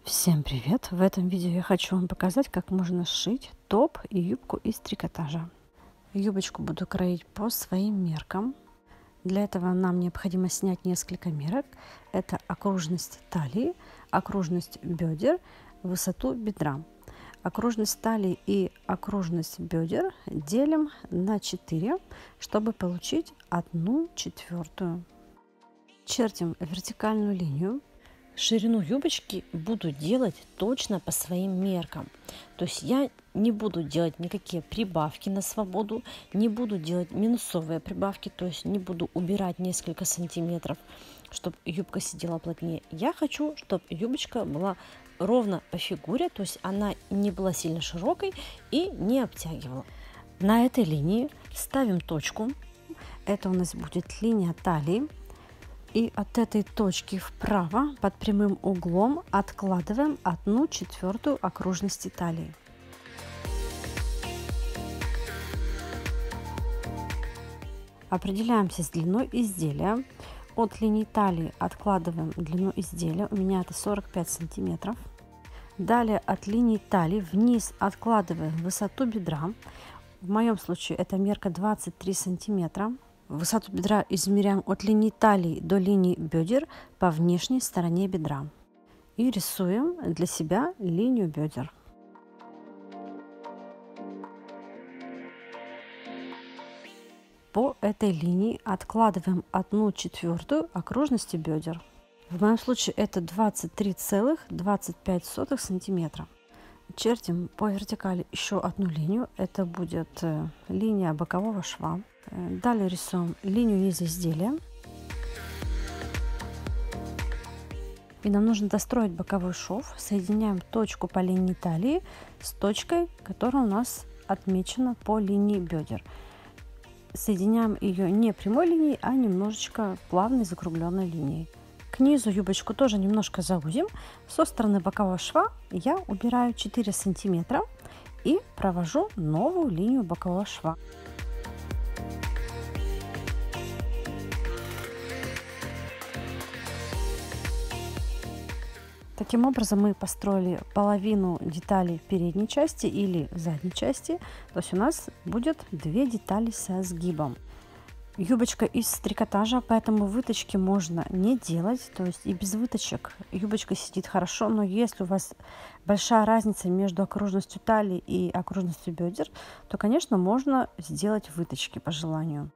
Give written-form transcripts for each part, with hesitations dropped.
Всем привет! В этом видео я хочу вам показать, как можно сшить топ и юбку из трикотажа. Юбочку буду кроить по своим меркам. Для этого нам необходимо снять несколько мерок. Это окружность талии, окружность бедер, высоту бедра. Окружность талии и окружность бедер делим на 4, чтобы получить 1/4. Чертим вертикальную линию. Ширину юбочки буду делать точно по своим меркам. То есть я не буду делать никакие прибавки на свободу, не буду делать минусовые прибавки, то есть не буду убирать несколько сантиметров, чтобы юбка сидела плотнее. Я хочу, чтобы юбочка была ровно по фигуре, то есть она не была сильно широкой и не обтягивала. На этой линии ставим точку. Это у нас будет линия талии. И от этой точки вправо под прямым углом откладываем 1/4 окружности талии. Определяемся с длиной изделия. От линии талии откладываем длину изделия. У меня это 45 сантиметров. Далее от линии талии вниз откладываем высоту бедра. В моем случае это мерка 23 сантиметра. Высоту бедра измеряем от линии талии до линии бедер по внешней стороне бедра. И рисуем для себя линию бедер. По этой линии откладываем 1/4 окружности бедер. В моем случае это 23,25 сантиметра. Чертим по вертикали еще одну линию. Это будет линия бокового шва. Далее рисуем линию низа изделия. И нам нужно достроить боковой шов. Соединяем точку по линии талии с точкой, которая у нас отмечена по линии бедер. Соединяем ее не прямой линией, а немножечко плавной закругленной линией. К низу юбочку тоже немножко заузим. Со стороны бокового шва я убираю 4 сантиметра и провожу новую линию бокового шва. Таким образом мы построили половину деталей передней части или задней части. То есть у нас будет 2 детали со сгибом. Юбочка из трикотажа, поэтому выточки можно не делать. То есть и без выточек юбочка сидит хорошо. Но если у вас большая разница между окружностью талии и окружностью бедер, то, конечно, можно сделать выточки по желанию.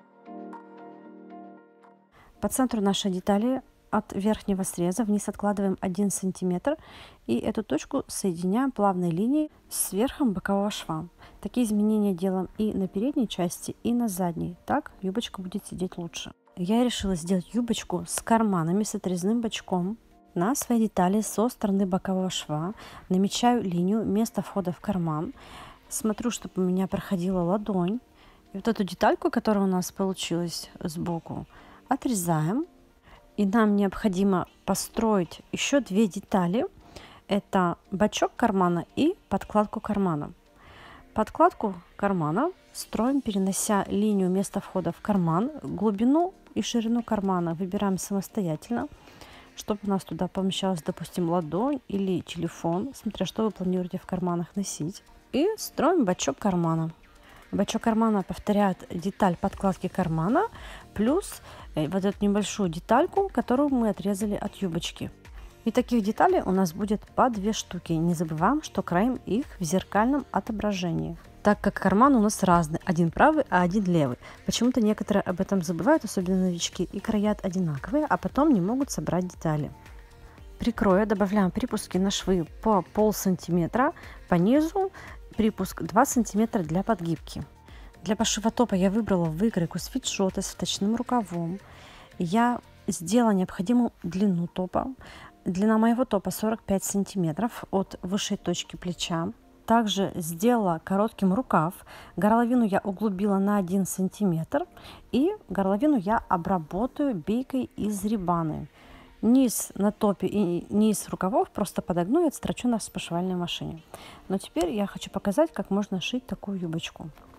По центру нашей детали от верхнего среза вниз откладываем 1 сантиметр и эту точку соединяем плавной линией с верхом бокового шва. Такие изменения делаем и на передней части, и на задней. Так юбочка будет сидеть лучше. Я решила сделать юбочку с карманами, с отрезным бочком. На своей детали со стороны бокового шва намечаю линию места входа в карман. Смотрю, чтобы у меня проходила ладонь. И вот эту детальку, которая у нас получилась сбоку, отрезаем. И нам необходимо построить еще 2 детали. Это бочок кармана и подкладку кармана. Подкладку кармана строим, перенося линию места входа в карман. Глубину и ширину кармана выбираем самостоятельно, чтобы у нас туда помещалась, допустим, ладонь или телефон, смотря что вы планируете в карманах носить. И строим бочок кармана. Бочок кармана повторяет деталь подкладки кармана плюс вот эту небольшую детальку, которую мы отрезали от юбочки. И таких деталей у нас будет по 2 штуки. Не забываем, что краем их в зеркальном отображении. Так как карман у нас разный, один правый, а один левый. Почему-то некоторые об этом забывают, особенно новички, и краят одинаковые, а потом не могут собрать детали. При крое добавляем припуски на швы по полсантиметра, по низу припуск 2 сантиметра для подгибки. Для пошива топа я выбрала выкройку свитшота с вточным рукавом. Я сделала необходимую длину топа. Длина моего топа 45 сантиметров от высшей точки плеча. Также сделала коротким рукав. Горловину я углубила на 1 сантиметр. И горловину я обработаю бейкой из рибаны. Низ на топе и низ рукавов просто подогну и отстрочу на спашивальной машине. Но теперь я хочу показать, как можно шить такую юбочку.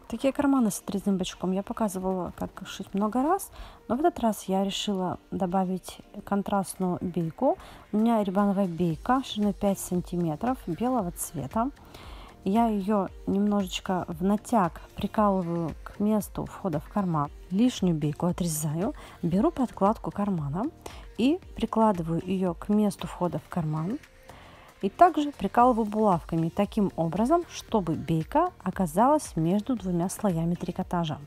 Такие карманы с отрезным бочком я показывала, как шить много раз, но в этот раз я решила добавить контрастную бейку. У меня рибановая бейка шириной 5 сантиметров белого цвета. Я ее немножечко в натяг прикалываю к месту входа в карман. Лишнюю бейку отрезаю, беру подкладку кармана и прикладываю ее к месту входа в карман. И также прикалываю булавками таким образом, чтобы бейка оказалась между двумя слоями трикотажа.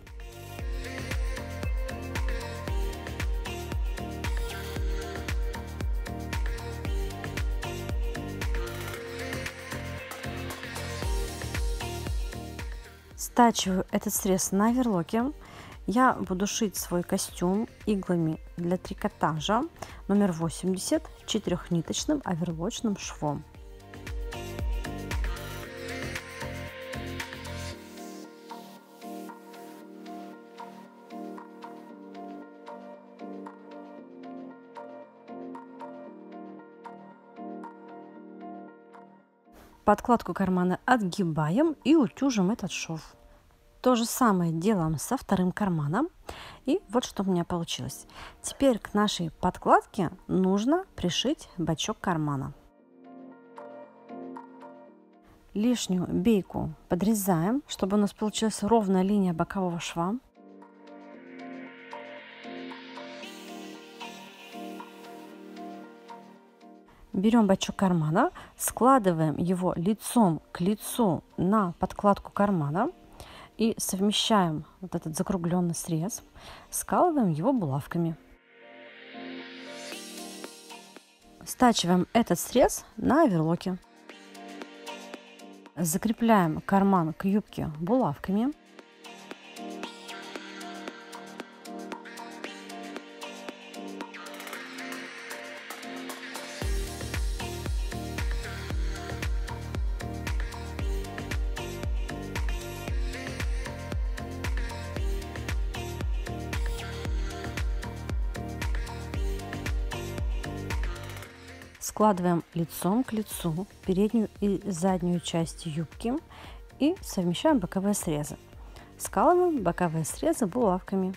Стачиваю этот срез на оверлоке. Я буду шить свой костюм иглами для трикотажа номер 80 четырехниточным оверлочным швом. Подкладку кармана отгибаем и утюжим этот шов. То же самое делаем со вторым карманом. И вот что у меня получилось. Теперь к нашей подкладке нужно пришить бочок кармана. Лишнюю бейку подрезаем, чтобы у нас получилась ровная линия бокового шва. Берем бочок кармана, складываем его лицом к лицу на подкладку кармана и совмещаем вот этот закругленный срез, скалываем его булавками. Стачиваем этот срез на оверлоке. Закрепляем карман к юбке булавками. Складываем лицом к лицу переднюю и заднюю части юбки и совмещаем боковые срезы. Скалываем боковые срезы булавками.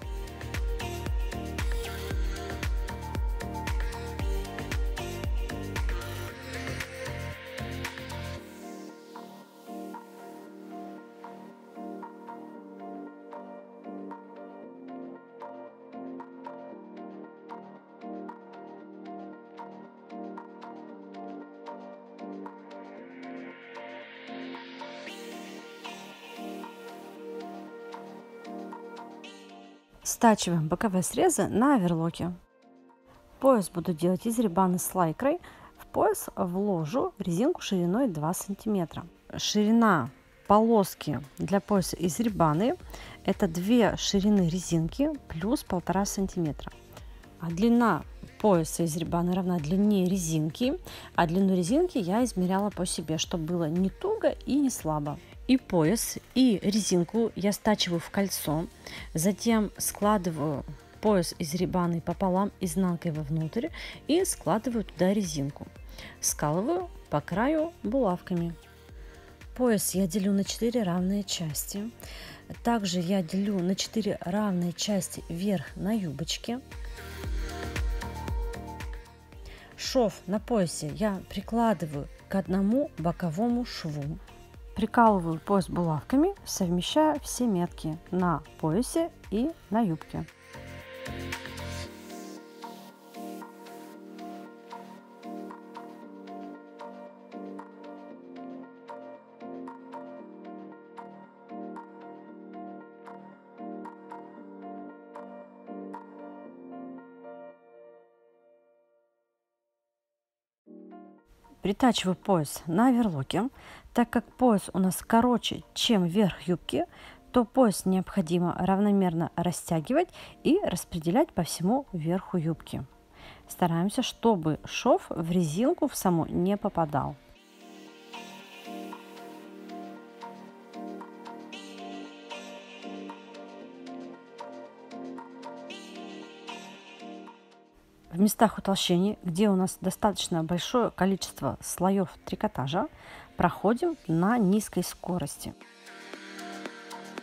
Стачиваем боковые срезы на оверлоке. Пояс буду делать из рибаны с лайкрой. В пояс вложу резинку шириной 2 сантиметра. Ширина полоски для пояса из рибаны — это 2 ширины резинки плюс 1,5 сантиметра. А длина пояса из рибаны равна длине резинки, а длину резинки я измеряла по себе, чтобы было не туго и не слабо. И пояс, и резинку я стачиваю в кольцо, затем складываю пояс из рибаны пополам изнанкой вовнутрь и складываю туда резинку. Скалываю по краю булавками. Пояс я делю на 4 равные части. Также я делю на 4 равные части вверх на юбочке. Шов на поясе я прикладываю к одному боковому шву. Прикалываю пояс булавками, совмещая все метки на поясе и на юбке. Притачиваю пояс на оверлоке. Так как пояс у нас короче, чем верх юбки, то пояс необходимо равномерно растягивать и распределять по всему верху юбки. Стараемся, чтобы шов в резинку в саму не попадал. В местах утолщений, где у нас достаточно большое количество слоев трикотажа, проходим на низкой скорости.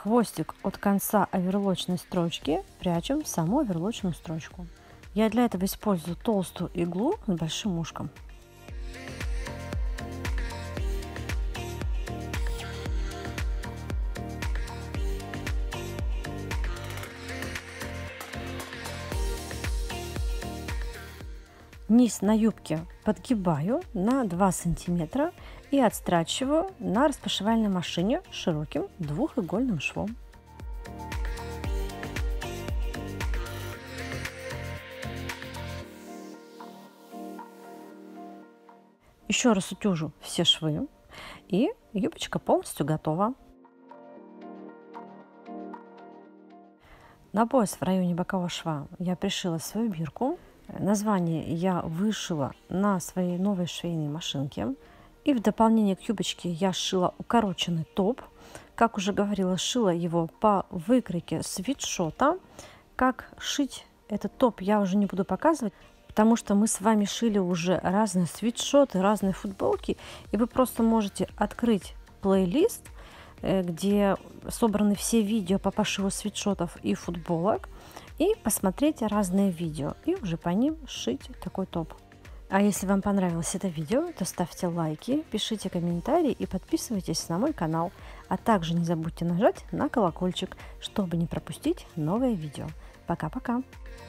Хвостик от конца оверлочной строчки прячем в саму оверлочную строчку. Я для этого использую толстую иглу с большим ушком. Низ на юбке подгибаю на 2 сантиметра и отстрачиваю на распашивальной машине широким двухигольным швом. Еще раз утюжу все швы, и юбочка полностью готова. На пояс в районе бокового шва я пришила свою бирку. Название я вышила на своей новой швейной машинке. И в дополнение к юбочке я шила укороченный топ. Как уже говорила, шила его по выкройке свитшота. Как шить этот топ я уже не буду показывать, потому что мы с вами шили уже разные свитшоты, разные футболки. И вы просто можете открыть плейлист, где собраны все видео по пошиву свитшотов и футболок, и посмотреть разные видео и уже по ним шить такой топ. А если вам понравилось это видео, то ставьте лайки, пишите комментарии и подписывайтесь на мой канал. А также не забудьте нажать на колокольчик, чтобы не пропустить новые видео. Пока-пока!